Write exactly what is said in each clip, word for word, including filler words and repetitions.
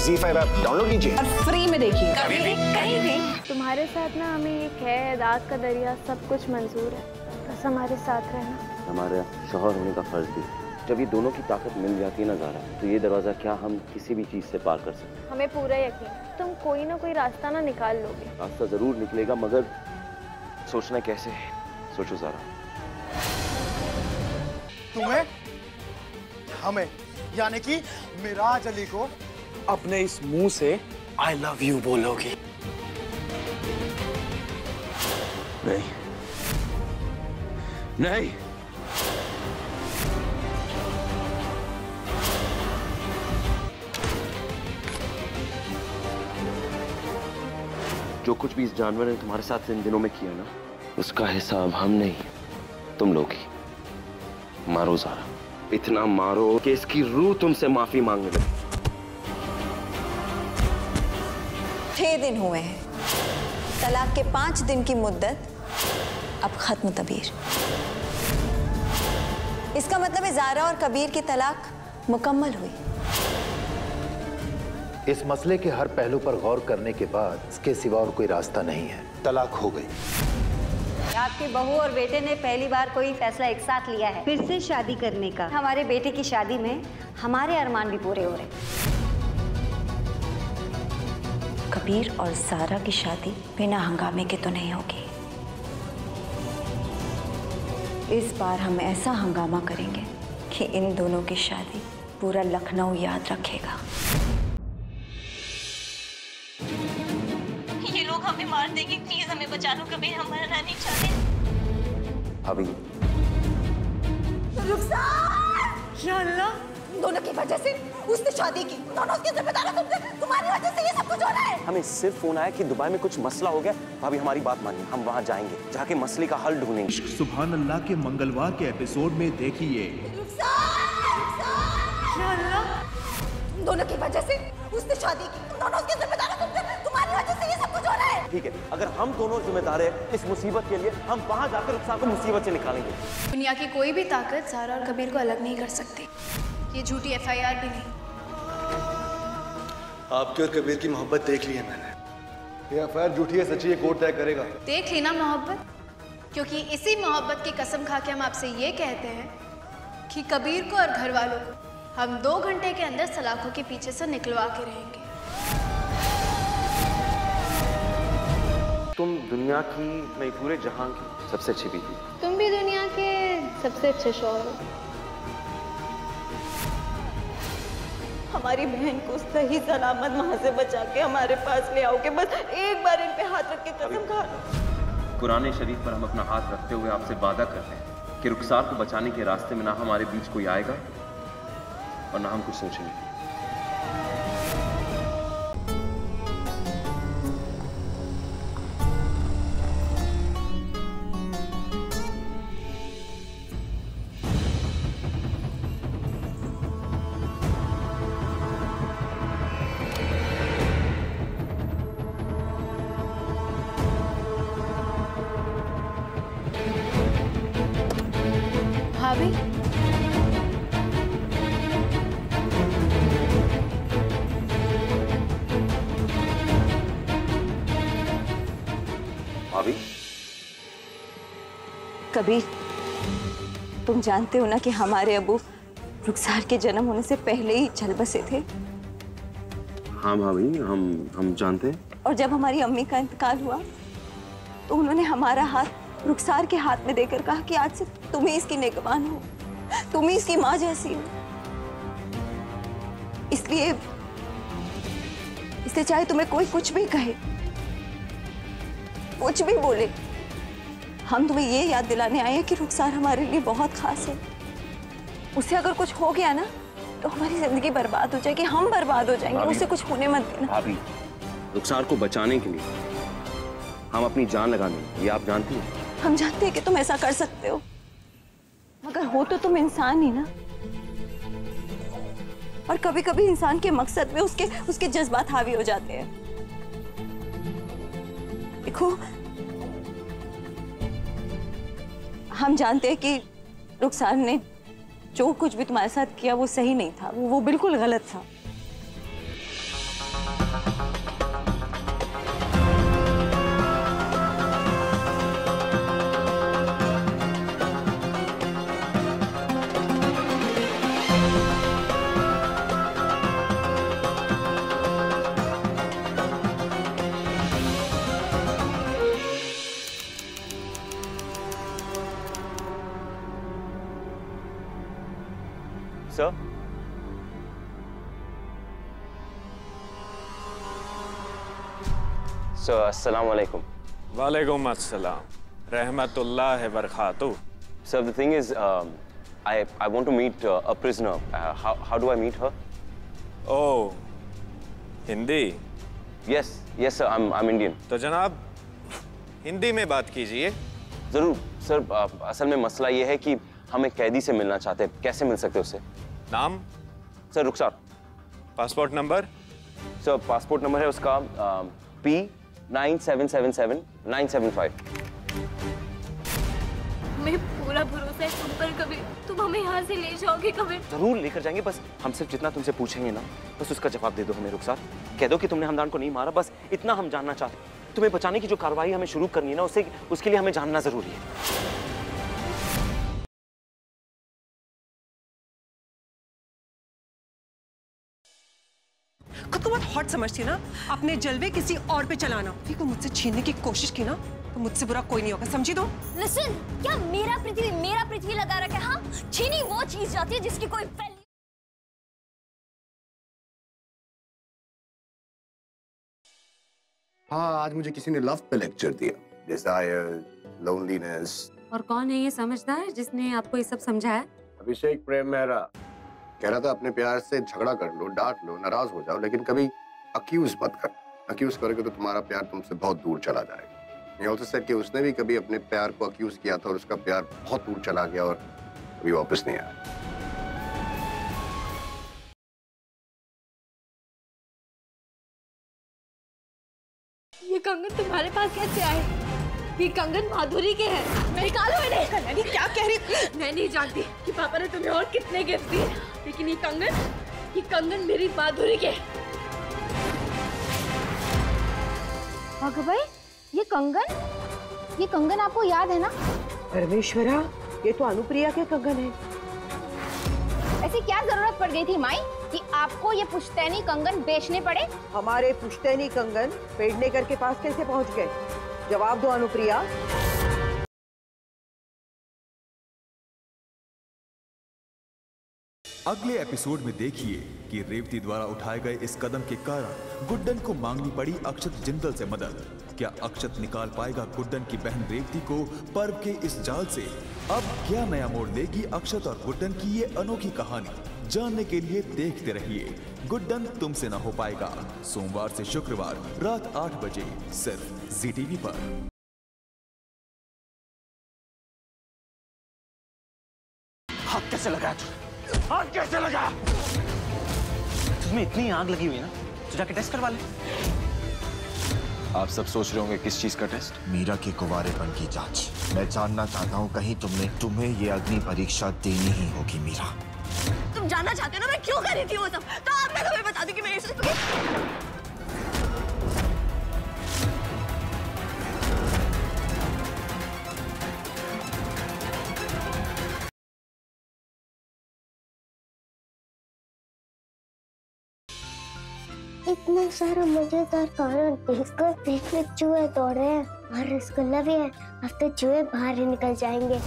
ज़ी five app download कीजिए और free में देखिए कभी भी कहीं भी। तुम्हारे साथ ना हमें ये कैद, आग का दरिया सब कुछ मंजूर है, बस हमारे साथ रहना। हमारे शौहर होने का फर्ज भी। जब ये दोनों की ताकत मिल जाती है ना ज़ारा, तो ये दरवाज़ा क्या हम किसी भी चीज़ से पार कर सकते हैं। हमें पूरा यकीन तुम कोई ना कोई रास्ता ना निकाल लोगे। रास्ता ज़रूर निकलेगा, मगर सोचना कैसे है, सोचो ज़ारा। तुम्हें, हमें, यानी कि मिराज अली को अपने इस मुंह से आई लव यू बोलोगी? नहीं नहीं, जो कुछ भी इस जानवर ने तुम्हारे साथ इन दिनों में किया ना, उसका हिसाब हम नहीं तुम लोग ही। मारो ज़ारा, इतना मारो कि इसकी रूह तुमसे माफी मांगने लगे। छह दिन हुए हैं, तलाक के पांच दिन की मुद्दत अब खत्म। कबीर, इसका मतलब है ज़ारा और कबीर की तलाक मुकम्मल हुई। इस मसले के हर पहलू पर गौर करने के बाद इसके सिवा और कोई रास्ता नहीं है, तलाक हो गई। आपकी बहू और बेटे ने पहली बार कोई फैसला एक साथ लिया है फिर से शादी करने का। हमारे बेटे की शादी में हमारे अरमान भी पूरे हो रहे हैं। कबीर और ज़ारा की शादी बिना हंगामे के तो नहीं होगी। इस बार हम ऐसा हंगामा करेंगे कि इन दोनों की शादी पूरा लखनऊ याद रखेगा। ये लोग हमें मार देंगे, प्लीज हमें बचा लो। कबीर, हम मरना नहीं चाहते। अभी रुखसार! या अल्लाह, तुम दोनों की वजह से उसने शादी की, दोनों उसके जिम्मेदार हैं। तुम तुम्हारी वजह से ये सब कुछ हो रहा है। हमें सिर्फ फोन आया कि दुबई में कुछ मसला हो गया। भाभी हमारी बात मानिए, हम वहाँ जाएंगे, जाके मसले का हल ढूंढेंगे। सुभान अल्लाह के मंगलवार के एपिसोड में देखिए। या अल्लाह, तुम दोनों की वजह से उसने शादी की, तुम दोनों उसके जिम्मेदार हैं। तुम्हारी वजह से ये सब कुछ हो रहा है। ठीक है, अगर हम दोनों जिम्मेदार हैं इस मुसीबत के लिए, हम वहाँ जाकर रुखसार को मुसीबत से निकालेंगे। दुनिया की कोई भी ताकत ज़ारा और कबीर को अलग नहीं कर सकती। ये झूठी एफ आई आर भी नहीं। आपके और कबीर की मोहब्बत देख ली है मैंने। ये एफ आई आर झूठी है सच्ची, ये कोर्ट तय करेगा। देख ली ना मोहब्बत, क्योंकि इसी मोहब्बत की कसम खा के हम आपसे ये कहते हैं कि कबीर को और घर वालों को हम दो घंटे के अंदर सलाखों के पीछे से निकलवा के रहेंगे। तुम दुनिया की, नहीं पूरे जहां की सबसे अच्छी बीवी। तुम भी दुनिया के सबसे अच्छे शौहर हो। हमारी बहन को सही सलामत वहां से बचा के हमारे पास ले आओगे। बस एक बार इन पे हाथ रख के कसम खा लो। कुरान शरीफ पर हम अपना हाथ रखते हुए आपसे वादा करते हैं कि रुखसार को बचाने के रास्ते में ना हमारे बीच कोई आएगा और ना हम कुछ सोचेंगे। भाभी, भाभी, कबीर, तुम जानते हो ना कि हमारे अबू रुखसार के जन्म होने से पहले ही चल बसे थे। हाँ भाभी, हम हम जानते हैं। और जब हमारी अम्मी का इंतकाल हुआ तो उन्होंने हमारा हाथ रुखसार के हाथ में देकर कहा कि आज से तुम ही इसकी निगहबान हो, तुम ही इसकी माँ जैसी हो। इसलिए इसलिए चाहे तुम्हें कोई कुछ भी कहे, कुछ भी बोले, हम तुम्हें ये याद दिलाने आए हैं कि रुखसार हमारे लिए बहुत खास है। उसे अगर कुछ हो गया ना तो हमारी जिंदगी बर्बाद हो जाएगी, हम बर्बाद हो जाएंगे। उसे कुछ होने मत देना। भाभी, रुखसार को बचाने के लिए हम अपनी जान लगा देंगे, ये आप जानती हैं। हम जानते हैं कि तुम ऐसा कर सकते हो, मगर हो तो तुम इंसान ही ना। और कभी कभी इंसान के मकसद में उसके उसके जज्बात हावी हो जाते हैं। देखो, हम जानते हैं कि रुखसार ने जो कुछ भी तुम्हारे साथ किया वो सही नहीं था, वो, वो बिल्कुल गलत था। सर अस्सलाम वालेकुम। वालेकुम अस्सलाम, रहमतुल्लाह बरकातुहू। Sir, the thing is, um, I I want to meet uh, a prisoner. Uh, how how do I meet her? Oh, Hindi? Yes, yes sir. I'm I'm Indian. तो जनाब हिंदी में बात कीजिए। जरूर सर। uh, असल में मसला ये है कि हम एक कैदी से मिलना चाहते हैं। कैसे मिल सकते हैं उससे? नाम? Sir Rukhsar. Passport number? Sir passport number है उसका P nine seven seven seven nine seven five. हमें पूरा भरोसा है तुम पर कबीर, तुम हमें यहाँ से ले जाओगे कबीर। जरूर लेकर जाएंगे, बस हम सिर्फ जितना तुमसे पूछेंगे ना बस उसका जवाब दे दो हमें रुखसार। कह दो कि तुमने हमदान को नहीं मारा, बस इतना हम जानना चाहते हैं। तुम्हें बचाने की जो कार्रवाई हमें शुरू करनी है ना उससे उसके लिए हमें जानना जरूरी है। खुद को बहुत हॉट समझती है ना, अपने जलवे किसी और पे चलाना। को मुझसे छीनने की कोशिश की ना तो मुझसे बुरा कोई नहीं होगा, समझी तुम? लिसन, क्या मेरा पृथ्वी मेरा पृथ्वी लगा रखा है? हाँ, छीनी वो चीज जाती है जिसकी कोई वैल्यू। हाँ, आज मुझे किसी ने लव पे लेक्चर दिया। Desire, loneliness. और कौन है ये समझदार जिसने आपको ये सब समझाया? अभिषेक प्रेम मेहरा कह रहा था अपने प्यार से झगड़ा कर लो, डांट लो, नाराज हो जाओ, लेकिन कभी अक्यूज मत कर। अक्यूज करोगे तो तुम्हारा प्यार तुमसे बहुत दूर चला जाएगा। ये ऑल्सो सेड कि उसने भी कभी अपने प्यार को अक्यूज किया था और उसका प्यार बहुत दूर चला गया और कभी वापस नहीं आया। ये कंगन तुम्हारे पास कैसे आए? ये कंगन माधुरी के हैं। निकालो इन्हें। नैनी क्या कह रही? मैं नहीं जानती कि पापा ने तुम्हें और कितने गिफ्ट दिए, लेकिन ये कंगन, ये कंगन मेरी माधुरी के। भागो भाई, ये कंगन, ये कंगन आपको याद है ना? परमेश्वरा, ये तो अनुप्रिया के कंगन है। ऐसी क्या जरूरत पड़ गई थी माई कि आपको ये पुश्तैनी कंगन बेचने पड़े? हमारे पुश्तैनी कंगन पेडनेकर के पास कैसे पहुंच गए? जवाब दो अनुप्रिया। अगले एपिसोड में देखिए कि रेवती द्वारा उठाए गए इस कदम के कारण गुड्डन को मांगनी पड़ी अक्षत जिंदल से मदद। क्या अक्षत निकाल पाएगा गुड्डन की बहन रेवती को पर्व के इस जाल से? अब क्या नया मोड़ लेगी अक्षत और गुड्डन की ये अनोखी कहानी? जानने के लिए देखते रहिए गुड्डन तुमसे न हो पाएगा, सोमवार से शुक्रवार रात आठ बजे सिर्फ जी टीवी पर। हाथ कैसे लगा? हाथ कैसे लगा? तुम्हें इतनी आग लगी हुई है ना, तो जाके टेस्ट करवा ले। आप सब सोच रहे होंगे किस चीज का टेस्ट? मीरा के कुंवारेपन की जांच। मैं जानना चाहता हूँ कहीं तुमने तुम्हें ये अग्नि परीक्षा देनी ही होगी मीरा। तुम जानना चाहते हो ना मैं क्यों कर रही थी वो सब? तो आप मैं तुम्हें बता दूं कि मैं इसे इतना सारा मजेदार कारण देखकर पेट में चूहे दौड़ रहे हैं और रसगुल्ला भी है। अब तो चूहे बाहर ही निकल जाएंगे।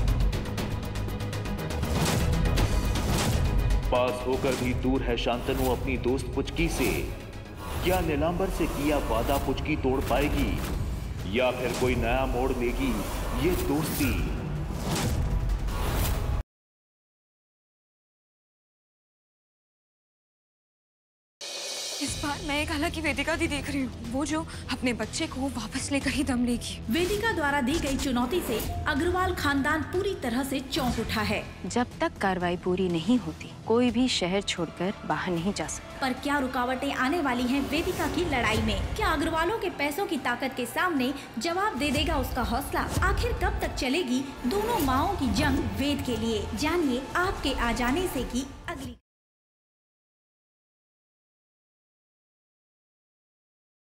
पास होकर भी दूर है शांतनु अपनी दोस्त पुचकी से। क्या नीलांबर से किया वादा पुचकी तोड़ पाएगी या फिर कोई नया मोड़ लेगी ये दोस्ती? इस बार मैं एक अलग ही वेदिका दी देख रही हूँ, वो जो अपने बच्चे को वापस लेकर ही दम लेगी। वेदिका द्वारा दी गई चुनौती से अग्रवाल खानदान पूरी तरह से चौंक उठा है। जब तक कार्रवाई पूरी नहीं होती कोई भी शहर छोड़कर बाहर नहीं जा सकता। पर क्या रुकावटें आने वाली हैं वेदिका की लड़ाई में? क्या अग्रवालों के पैसों की ताकत के सामने जवाब दे देगा उसका हौसला? आखिर कब तक चलेगी दोनों माओं की जंग वेद के लिए? जानिए आपके आ जाने से की